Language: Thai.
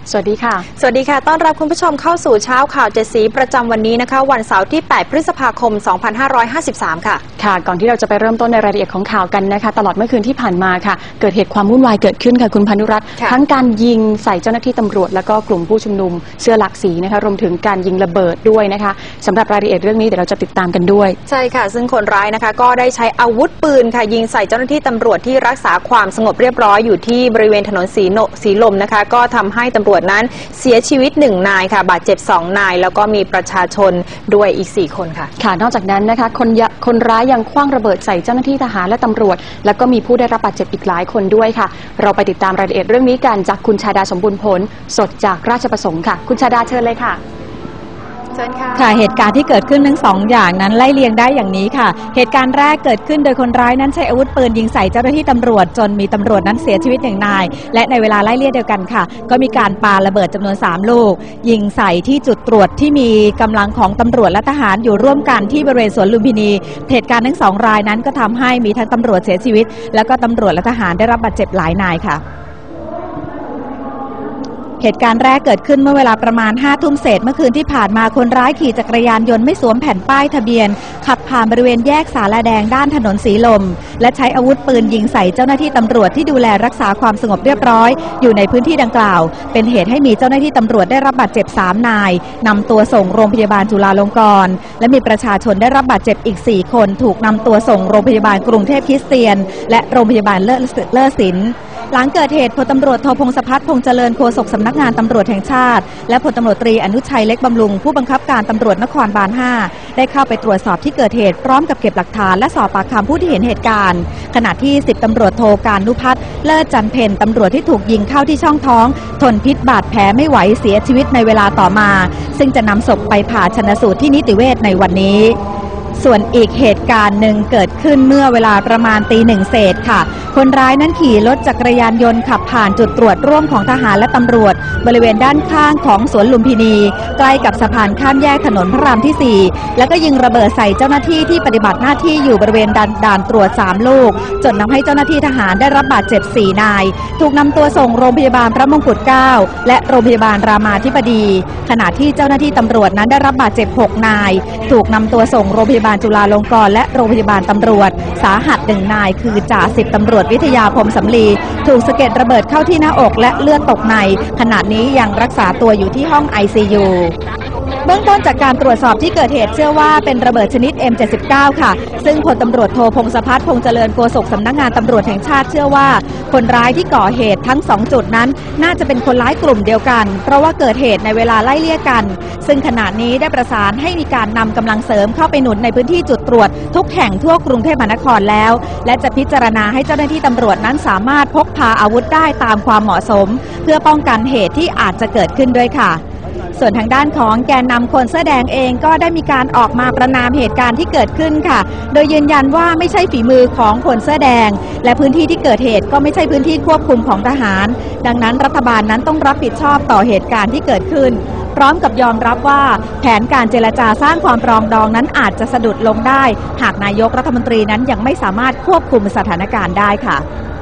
สวัสดีค่ะสวัสดีค่ะต้อนรับคุณผู้ชมเข้าสู่เช้าข่าว7 สีประจำวันนี้นะคะวันเสาร์ที่8 พฤษภาคม 2553 ค่ะก่อนที่เราจะไปเริ่มต้นในรายละเอียดของข่าวกันนะคะตลอดเมื่อคืนที่ผ่านมาค่ะเกิดเหตุความวุ่นวายเกิดขึ้นค่ะคุณพานุรัตน์ทั้งการยิงใส่เจ้าหน้าที่ตำรวจแล้วก็กลุ่มผู้ชุมนุมเสื้อหลากสีนะคะรวมถึงการยิงระเบิดด้วยนะคะสำหรับรายละเอียดเรื่องนี้เดี๋ยวเราจะติดตามกันด้วยใช่ค่ะซึ่งคนร้ายนะคะก็ได้ใช้อาวุธปืนค่ะยิงใส่เจ้าหน้าที่ตำรวจที่รักษาความสงบเรียบร้อยอยู่ที่บริเวณถนนสีลมนะคะก็ทำให้ตำรวจนั้นเสียชีวิต1 นายค่ะบาดเจ็บ2 นายแล้วก็มีประชาชนด้วยอีก4 คนค่ะนอกจากนั้นนะคะคนร้ายยังขว้างระเบิดใส่เจ้าหน้าที่ทหารและตำรวจแล้วก็มีผู้ได้รับบาดเจ็บอีกหลายคนด้วยค่ะเราไปติดตามรายละเอียดเรื่องนี้กันจากคุณชาดาสมบูรณ์ผลสดจากราชประสงค์ค่ะคุณชาดาเชิญเลยค่ะค่ะเหตุการณ์ที่เกิดขึ้นทั้ง2 อย่างนั้นไล่เลียงได้อย่างนี้ค่ะเหตุการณ์แรกเกิดขึ้นโดยคนร้ายนั้นใช้อาวุธปืนยิงใส่เจ้าหน้าที่ตำรวจจนมีตำรวจนั้นเสียชีวิต1 นายและในเวลาไล่เลี่ยเดียวกันค่ะก็มีการปาระเบิดจำนวน3 ลูกยิงใส่ที่จุดตรวจที่มีกำลังของตำรวจและทหารอยู่ร่วมกันที่บริเวณสวนลุมพินีเหตุการณ์ทั้ง2 รายนั้นก็ทำให้มีทั้งตำรวจเสียชีวิตแล้วก็ตำรวจและทหารได้รับบาดเจ็บหลายนายค่ะเหตุการณ์แรกเกิดขึ้นเมื่อเวลาประมาณ5 ทุ่มเศษเมื่อคืนที่ผ่านมาคนร้ายขี่จักรยานยนต์ไม่สวมแผ่นป้ายทะเบียนขับผ่านบริเวณแยกสาลาแดงด้านถนนสีลมและใช้อาวุธปืนยิงใส่เจ้าหน้าที่ตำรวจที่ดูแลรักษาความสงบเรียบร้อยอยู่ในพื้นที่ดังกล่าวเป็นเหตุให้มีเจ้าหน้าที่ตำรวจได้รับบาดเจ็บ3 นายนำตัวส่งโรงพยาบาลจุฬาลงกรณ์และมีประชาชนได้รับบาดเจ็บอีก4 คนถูกนำตัวส่งโรงพยาบาลกรุงเทพคริสเตียนและโรงพยาบาลเลิศศิลป์หลังเกิดเหตุพลตำรวจโทพงศพัฒน์พงษ์เจริญโฆษกสำนักงานตำรวจแห่งชาติและพลตำรวจตรีอนุชัยเล็กบำรุงผู้บังคับการตำรวจนครบาล5ได้เข้าไปตรวจสอบที่เกิดเหตุพร้อมกับเก็บหลักฐานและสอบปากคำผู้ที่เห็นเหตุการณ์ขณะที่10 ตำรวจโทการนุพัฒน์เลิศจันเพ็ญตำรวจที่ถูกยิงเข้าที่ช่องท้องทนพิษบาดแผลไม่ไหวเสียชีวิตในเวลาต่อมาซึ่งจะนำศพไปผ่าชันสูตรที่นิติเวชในวันนี้ส่วนอีกเหตุการณ์หนึ่งเกิดขึ้นเมื่อเวลาประมาณตี 1 เศษค่ะคนร้ายนั้นขี่รถจักรยานยนต์ขับผ่านจุดตรวจร่วมของทหารและตำรวจบริเวณด้านข้างของสวนลุมพินีใกล้กับสะพานข้ามแยกถนนพระรามที่4แล้วก็ยิงระเบิดใส่เจ้าหน้าที่ที่ปฏิบัติหน้าที่อยู่บริเวณด่านตรวจ3 ลูกจนทำให้เจ้าหน้าที่ทหารได้รับบาดเจ็บ4 นายถูกนำตัวส่งโรงพยาบาลพระมงกุฎ9และโรงพยาบาลรามาธิบดีขณะที่เจ้าหน้าที่ตำรวจนั้นได้รับบาดเจ็บ6 นายถูกนำตัวส่งโรงพยาบาลจุฬาลงกรณ์และโรงพยาบาลตำรวจสาหัส1 นายคือจ่า10 ตำรวจวิทยาพรหมสำลีถูกสะเก็ดระเบิดเข้าที่หน้าอกและเลือดตกในขณะนี้ยังรักษาตัวอยู่ที่ห้อง ICU เบื้องต้นจากการตรวจสอบที่เกิดเหตุเชื่อว่าเป็นระเบิดชนิด M79 ค่ะซึ่งพลตำรวจโทพงศพัฒน์พงษ์เจริญโฆษกสำนักงานตำรวจแห่งชาติเชื่อว่าคนร้ายที่ก่อเหตุทั้ง2 จุดนั้นน่าจะเป็นคนร้ายกลุ่มเดียวกันเพราะว่าเกิดเหตุในเวลาไล่เลี่ยกันซึ่งขณะนี้ได้ประสานให้มีการนำกำลังเสริมเข้าไปหนุนในพื้นที่จุดตรวจทุกแห่งทั่วกรุงเทพมหานครแล้วและจะพิจารณาให้เจ้าหน้าที่ตำรวจนั้นสามารถพกพาอาวุธได้ตามความเหมาะสมเพื่อป้องกันเหตุที่อาจจะเกิดขึ้นด้วยค่ะส่วนทางด้านของแกนนำคนเสื้อแดงเองก็ได้มีการออกมาประณามเหตุการณ์ที่เกิดขึ้นค่ะโดยยืนยันว่าไม่ใช่ฝีมือของคนเสื้อแดงและพื้นที่ที่เกิดเหตุก็ไม่ใช่พื้นที่ควบคุมของทหารดังนั้นรัฐบาลนั้นต้องรับผิดชอบต่อเหตุการณ์ที่เกิดขึ้นพร้อมกับยอมรับว่าแผนการเจรจาสร้างความปรองดองนั้นอาจจะสะดุดลงได้หากนายกรัฐมนตรีนั้นยังไม่สามารถควบคุมสถานการณ์ได้ค่ะ